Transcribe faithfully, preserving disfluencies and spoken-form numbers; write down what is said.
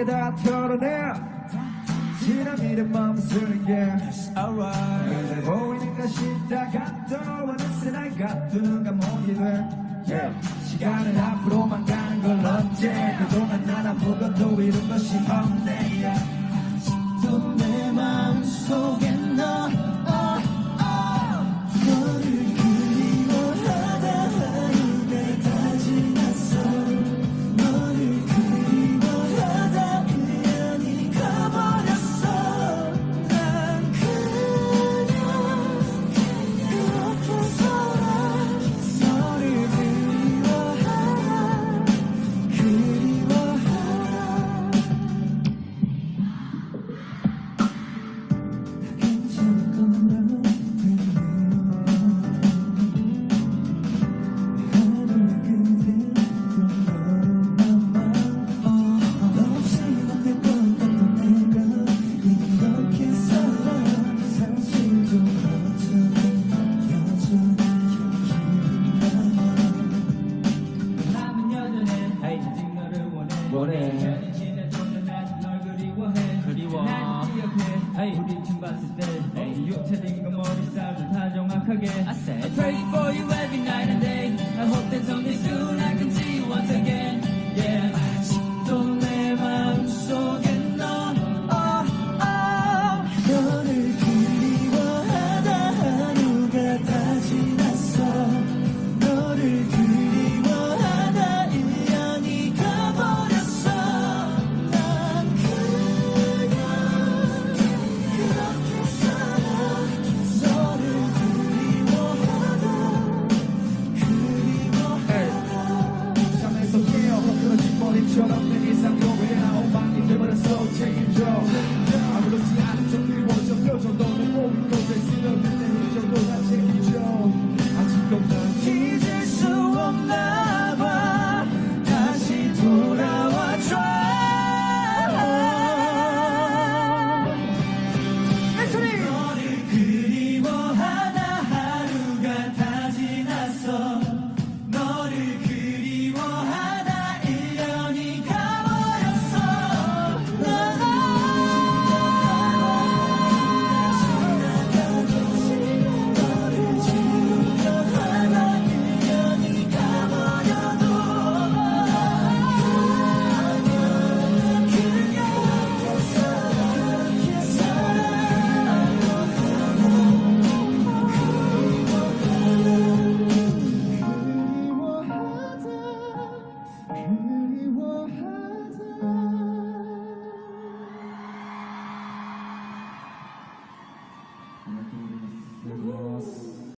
내게 다 털어내 지난 미래 맘쓰는 게 alright 그래 보이는 것이 다 같도 어느새 날 가두는가 모르게 돼 yeah. 시간은 앞으로만 가는 걸 언제 그동안 난 아무것도 이룬 것이 없네 yeah. 아직도 내 마음속에 너 oh, oh. 너를 그리워하다 하루가 다 지났어 너를 그리워하다 우연히 가버렸어 난 그냥 그렇게서라 너를 그리워하라 그리워하라 괜찮을 거라 우리 춤 봤을 때 유태된 거 머리 스타일도 다 정확하게 I said pray for you